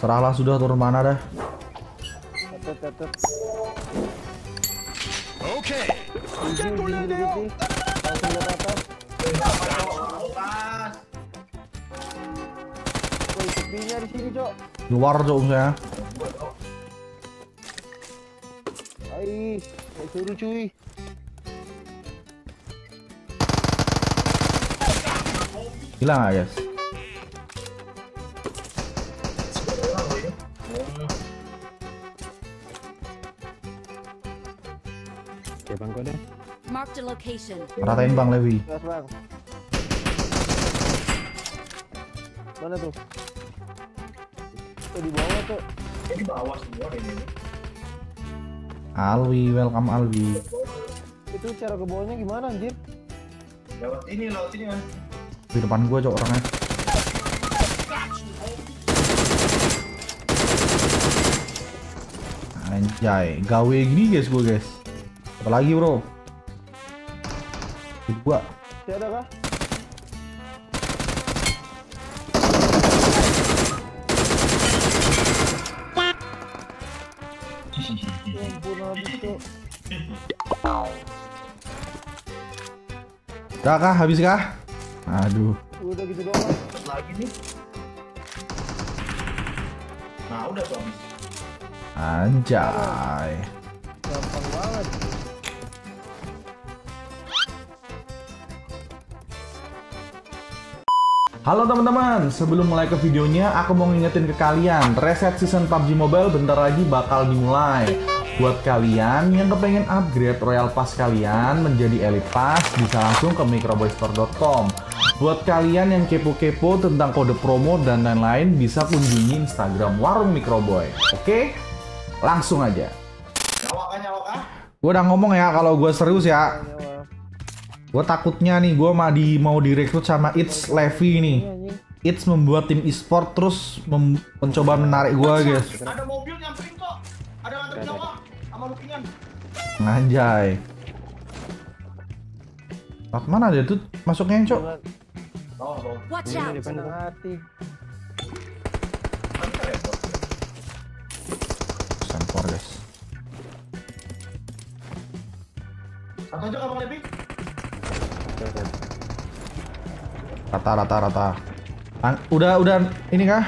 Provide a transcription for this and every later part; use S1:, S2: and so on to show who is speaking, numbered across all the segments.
S1: Serahlah sudah turun mana dah.
S2: Tetep.
S3: Oke.
S2: Langsung lihat atas. Woi, sepinya di sini, Cok.
S1: Luar cok saya.
S2: Ai, suruh cuy.
S1: Hilang nggak guys?
S2: Oke, Bang Kode.
S4: Mark the location.
S1: Ratain Bang Levi.
S2: Gas, Bang. Mana tuh? Tuh di bawah tuh.
S5: Ini bawah semua deh ini.
S1: Alwi, welcome Alwi.
S2: Itu cara ke bawahnya gimana anjir?
S5: Lewat ini kan.
S1: Di depan gua cok orangnya. Anjay, gawe gini guys gua guys. Apalagi bro? Itu gua.
S2: Masih ada kah? Ya ampun, habis tuh.
S1: Udah kah? Habis kah? Aduh.
S2: Udah gitu doang.
S5: Lagi nih. Nah, udah tuh habis.
S1: Anjay.
S2: Gampang banget.
S1: Halo teman-teman, sebelum mulai ke videonya, aku mau ngingetin ke kalian, reset season PUBG Mobile bentar lagi bakal dimulai. Buat kalian yang kepengen upgrade Royal Pass kalian menjadi Elite Pass, bisa langsung ke microboystore.com. Buat kalian yang kepo-kepo tentang kode promo dan lain-lain, bisa kunjungi Instagram Warung Microboy. Oke? Langsung aja.
S5: Nyawak ah.
S1: Gue udah ngomong ya kalau gue serius ya. Gue takutnya nih, gue mau direkrut sama It's Levi nih. It's membuat tim e-sport terus mencoba menarik gue guys.
S5: Ada mobil nyamperin kok. Ada nganter Jawa sama lookingan.
S1: Anjay. Mana dia tuh masuknya yang cok?
S5: Oh.
S4: Watch out.
S2: Senang hati.
S1: Sempor guys.
S5: Satu aja Bang Levi.
S1: Rata. Udah ini kah?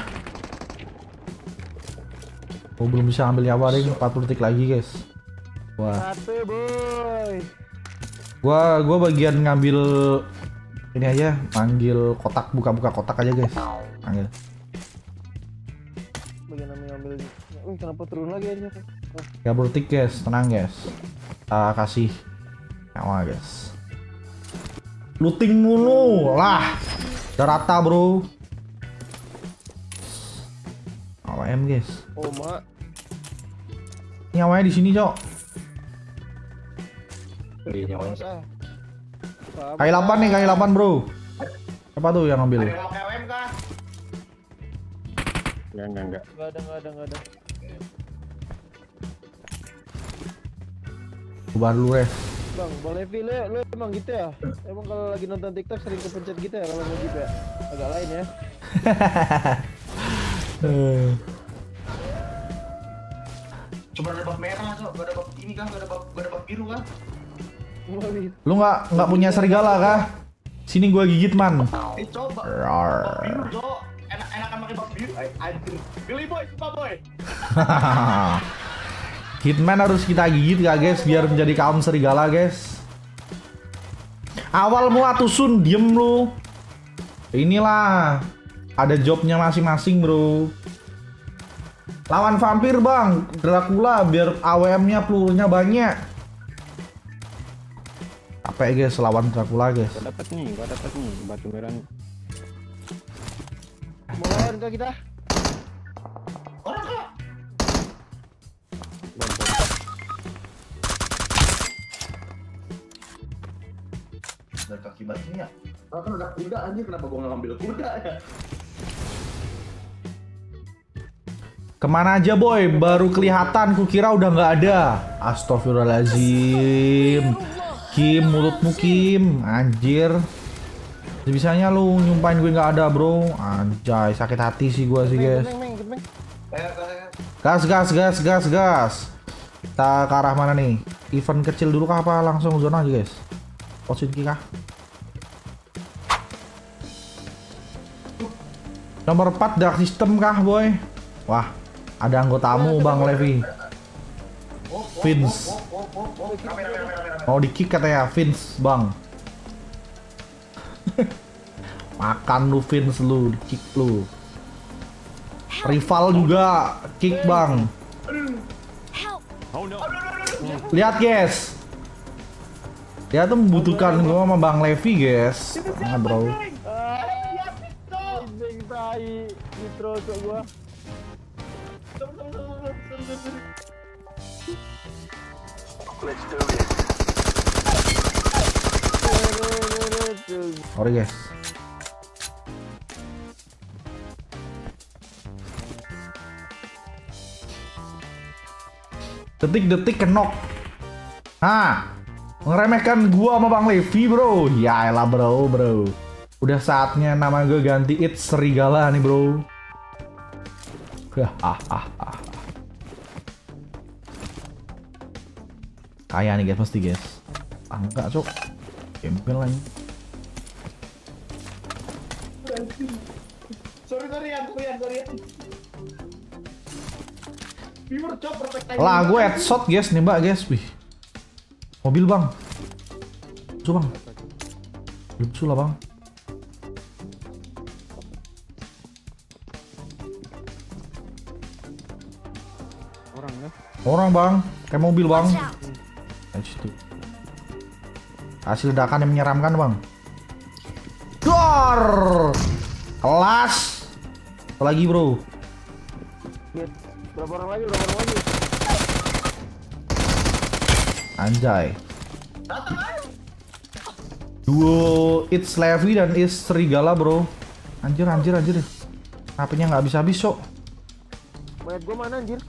S1: Oh, belum bisa ambil nyawa deh, 40 detik lagi guys. Wah.
S2: Satu boy.
S1: Gua bagian ngambil ini aja, manggil kotak, buka kotak aja guys. Panggil.
S2: Bagian ambil. Wih, kenapa turun lagi aja?
S1: 30 detik guys, tenang guys. Kita kasih nyawa guys. Looting mulu lah. Udah rata bro. AWM guys.
S2: Oh mak.
S1: Nyawanya di sini cok.
S2: Nyawanya.
S1: Kai 8 nih, kai 8 bro. Siapa tuh yang ngambil?
S5: Ada KWM kah?
S2: Enggak ada.
S1: Coba dulu res.
S2: Bang, Bang Levi, lu emang gitu ya? Emang kalau lagi nonton TikTok sering kepencet gitu ya kalau mau gitu ya? Agak lain ya.
S5: Cuma ada bab merah, Cok. Gak ada bab ini kan, gak ada bab biru kan?
S1: Lu nggak punya serigala kah? Sini gua gigit man.
S5: Coba.
S1: Rar.
S5: Bab biru, Cok. Enakan pakai bab biru. Anjir. Billy boy, sumpah boy.
S1: Hitman harus kita gigit gak guys biar menjadi kaum serigala guys. Awal mu atusun diem lu. Inilah ada jobnya masing-masing bro. Lawan vampir bang, Dracula biar AWM-nya pelurunya banyak. Apa ya guys lawan Dracula guys?
S6: Gua dapat nih batu merah nih.
S2: Mau lawan kah kita?
S5: Orang kah? Dari kaki batunya. Kan ada kuda anjir, kenapa gua ngambil kuda ya?
S1: Kemana aja boy? Baru kelihatan, kukira udah nggak ada. Astagfirullahaladzim. Kim, mulutmu Kim, anjir. Bisanya lu nyumpain gue nggak ada bro. Anjay, sakit hati sih gue sih guys. Gas. Kita ke arah mana nih? Event kecil dulu kah apa langsung zona aja guys? Posisi kah? Nomor 4 dark system kah boy? Wah, ada anggotamu Bang Levi. Vince. Mau di kick katanya Vince Bang. Makan lu Vince lu, di kick lu. Rival juga kick Bang. Lihat guys. Dia tuh membutuhkan gua sama Bang Levi guys. Nah, bro.
S2: Anjing tai nitro cok gua.
S1: Sorry guys. Detik-detik kenok. Ngeremehkan gua sama Bang Levi bro. Ya elah bro. Udah saatnya nama gue ganti It's Serigala nih bro. Kaya nih guys pasti guys. Enggak cok. Campaign lagi.
S5: Sorry ya. Viewer cok perfect.
S1: Lah gue headshot guys nembak guys. Wih. Mobil bang. Coba bang. Lucu lah bang. Orang bang, kayak mobil bang. Hasil ledakan yang menyeramkan bang. Dor, kelas. Apa lagi bro?
S2: Berapa orang lagi?
S1: Anjay. Duo It's Levi dan It's Serigala bro. Anjir. HP-nya nggak habis-habis sok.
S2: Mayat gua mana anjir?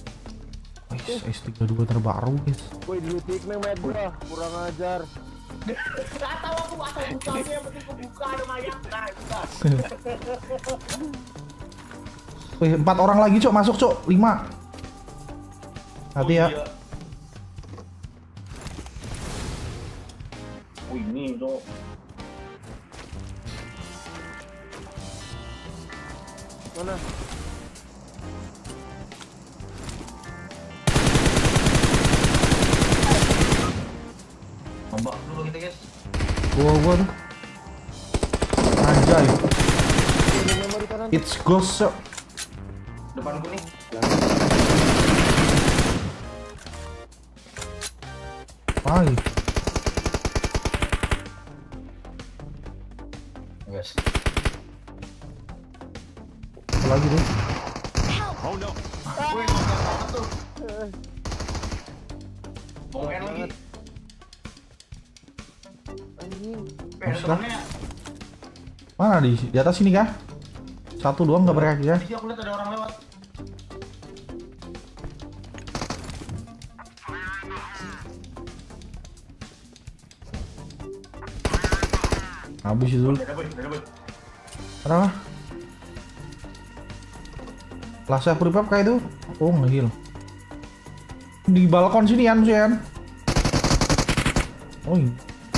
S1: S32 terbaru guys.
S2: Woi di lutik mayat gua, kurang ajar.
S5: Gak tahu aku asal bukanya, yang penting kebuka ada mayat. Nah, buka.
S1: Wih, 4 orang lagi cok, masuk cok, 5. Hati ya.
S5: Oh ini cok.
S2: Mana?
S5: Ombak dulu kita guys.
S1: Gua tuh. Anjay. It's ghost cok.
S5: Depan gua nih.
S1: Lagi.
S5: Guys.
S1: Lagi deh.
S4: Help!
S5: Woi, tuh. Mau lagi.
S2: Anjing.
S5: Temennya.
S1: Mana di atas sini kah? 1 doang nggak berkaki ya?
S5: Di sini aku lihat ada orang lewat.
S1: Habis itu.
S5: Ada boy.
S1: Ada apa? Last aku repap kayak itu. Oh nge-heal. Di balkon sini Yan, Yan. Oh iya.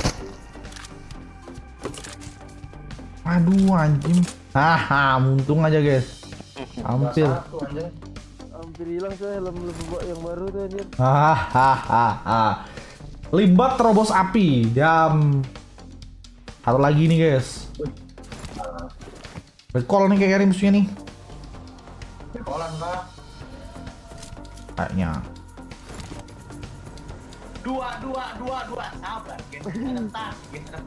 S1: Aduh anjing. Haha, untung aja guys. Hampir.
S2: Hampir hilang saya helm yang baru tuh anjir.
S1: Hahaha. Limbat terobos api. Jam. Satu lagi nih guys. Recall nih kayak musuhnya nih.
S5: Recallan kah?
S1: Kayaknya.
S5: Dua. Sabar. Kita rentas.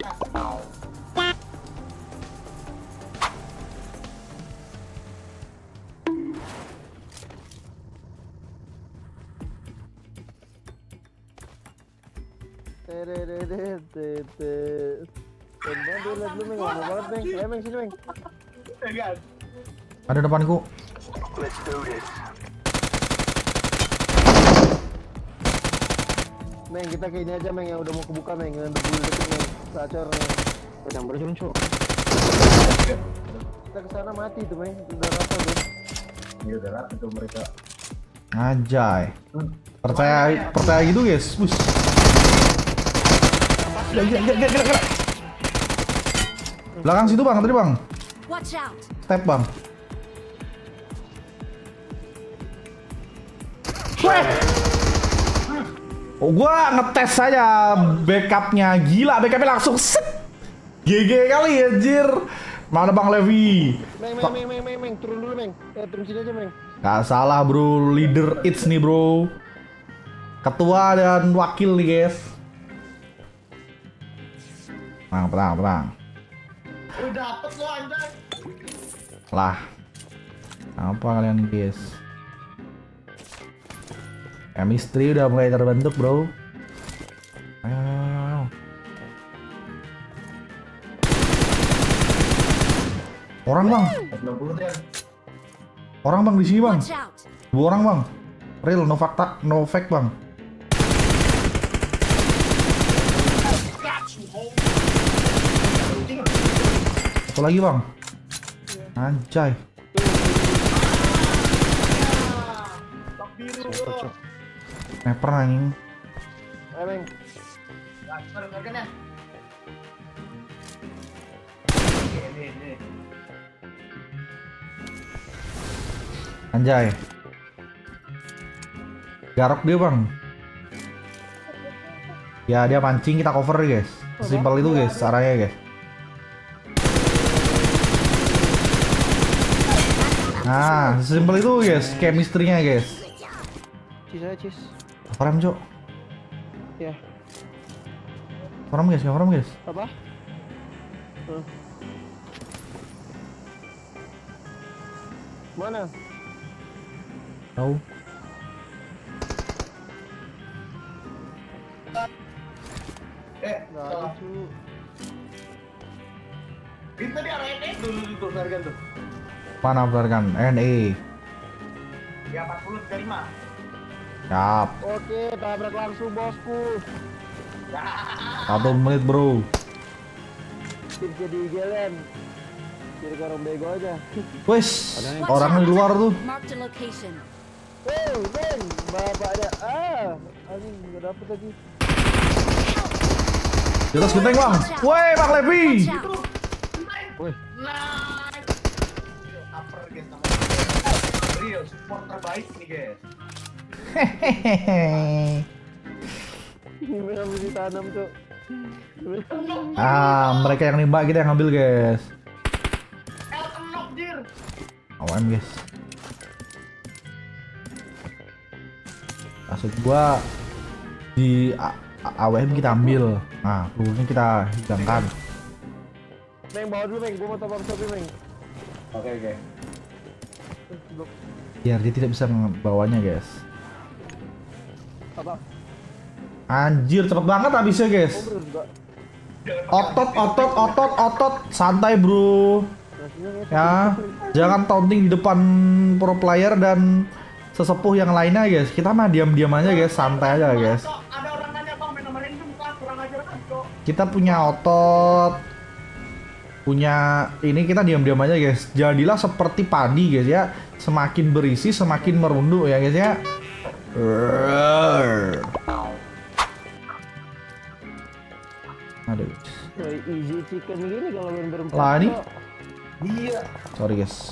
S2: Meng, sini Meng.
S1: Ada depanku.
S2: Meng, kita kayak ini aja Meng yang udah mau kebuka Meng, yang 20 detik Meng. Sacor Meng.
S6: Pedang berjalan cok.
S2: Kita kesana mati tuh Meng, udah rasa bro.
S5: Iya udah rata tuh mereka.
S1: Anjay. Percaya gitu guys. Bus. Gerak. Belakang situ bang, tadi bang.
S4: Watch out!
S1: Step bang. Weh. Oh gua ngetes saja backupnya, gila backupnya langsung set. GG kali anjir. Mana bang Levi?
S2: Meng, turun dulu meng. Turun sini aja meng.
S1: Gak salah bro, leader It's nih bro. Ketua dan wakil nih guys. Tenang.
S5: Udah dapet lo anjay.
S1: Lah. Apa kalian guys? Chemistry udah mulai terbentuk bro. Ayo. Orang bang.
S5: 90 ya.
S1: Orang bang di sini bang.
S4: Watch out!
S1: 2 orang bang. Real no fakta, no fake bang. Satu lagi bang. Anjay. Sniper anjing.
S2: Ayo meng.
S5: Ini.
S1: Anjay. Garok dia bang. Ya dia pancing, kita cover guys. Simpel itu guys caranya guys. Nah, simpel itu guys, chemistry-nya guys.
S2: Cis.
S1: Cover cok.
S2: Ya.
S1: Cover guys.
S2: Apa? Mana?
S1: Tahu.
S2: Nggak ada cu.
S5: Itu dia RNE dulu harga tuh.
S1: Mana kan? NE.
S5: Ya 40 35.
S1: Siap.
S2: Oke, tabrak langsung bosku.
S1: 1 menit bro.
S2: Tim jadi jalan. Jadi orang bego aja.
S1: Wes, orang di luar tuh.
S4: Marked a location.
S2: Meng, bapaknya. Anjing nggak dapet lagi.
S1: Di atas genteng bang. Woi Bang Levi.
S4: Watch out!
S6: Woi,
S5: Nice. Upper guys namanya. Real support terbaik nih guys.
S1: Hehehe.
S2: Ini memang mesti tanam tuh.
S1: Mereka yang nembak, kita yang ngambil guys.
S5: Knock dir.
S1: AWM guys. Maksud gua di AWM kita ambil. Nah, pelurunya kita hidangkan.
S2: Meng, bawa dulu Meng, gua mau top up shopee Meng.
S5: Oke.
S1: Biar dia tidak bisa membawanya guys.
S2: Apa?
S1: Anjir, cepet banget habisnya guys.
S2: Bro, enggak.
S1: Otot. Santai bro. Ya, jangan taunting di depan pro player dan sesepuh yang lainnya guys. Kita mah diam-diam aja guys, santai aja guys.
S5: Ada orang nanya bang, main nomor ini bukan kurang ajar kan kok.
S1: Kita punya otot, punya ini, kita diam-diam aja guys. Jadilah seperti padi guys ya. Semakin berisi, semakin merunduk ya guys ya. Aduh.
S2: Easy chicken gini kalau main berempat.
S1: Lah ini.
S2: kok.
S5: Iya.
S1: Sorry guys.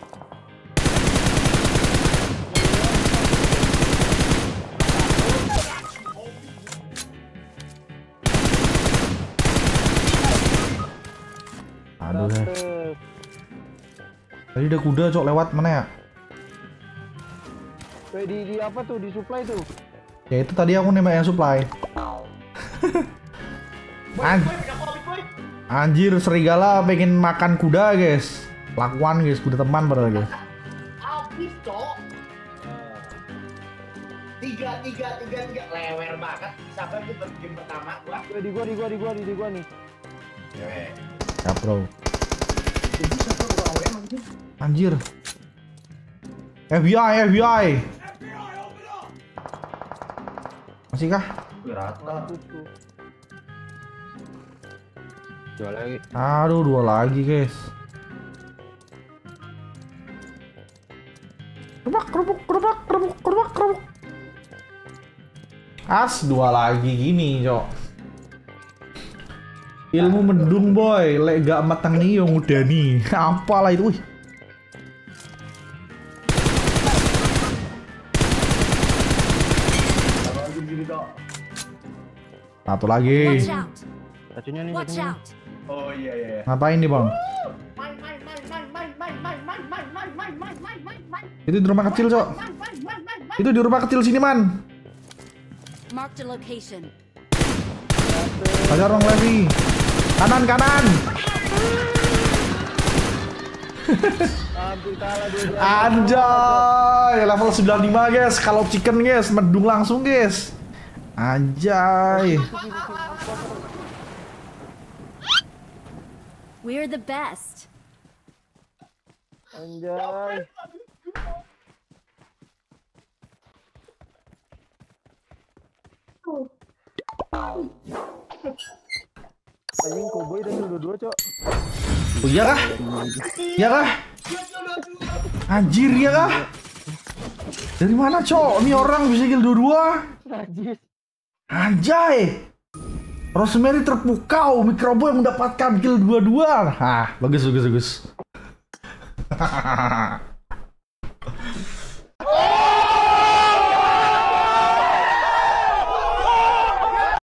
S1: Aduh deh.
S2: Dapet.
S1: Tadi ada kuda cok lewat mana ya?
S2: Weh, di apa tuh? Di supply tuh.
S1: Ya itu tadi aku nembak yang supply. Anjir, serigala pengen makan kuda guys. Lakuan guys, kuda teman padahal guys.
S5: Habis cok. Tiga lewer banget. Sabar kita game pertama gua.
S2: Weh, di gua nih.
S1: Ya bro. Anjir. FBI. Masih kah?
S5: Rata.
S2: Tuh.
S6: jual lagi.
S1: Aduh, 2 lagi guys. Kerubak, kerubuk, kerubak, kerubuk, kerubak, kerubuk. As, 2 lagi gini, Cok. Ilmu mendung, boy. Lek gak matang nih yang udah nih. Apalah itu, wih.
S5: Lagi gini kok.
S1: Satu lagi.
S4: Watch out!
S6: Racunnya nih,
S4: Watch
S6: racunnya.
S4: out!
S5: Oh iya iya.
S1: Ngapain nih, Bang? Itu di rumah kecil, Cok. Itu di rumah kecil sini, Man.
S4: Marked a location.
S1: Ada orang Levi. Kanan, kanan.
S2: Hampir kalah dia.
S1: Anjay, level 95, guys. Kalau chicken, guys, mendung langsung, guys. Anjay.
S4: We're the best.
S2: Anjay. Anjing Cowboy dan dua-dua, Cok.
S1: Oh, iya kah? Iya kah? Anjir, iya kah? Dari mana, Cok? Ini orang bisa kill dua-dua.
S2: Najis.
S1: Anjay. Rosemary terpukau, Microboy mendapatkan kill dua-dua. Hah, bagus, bagus, bagus.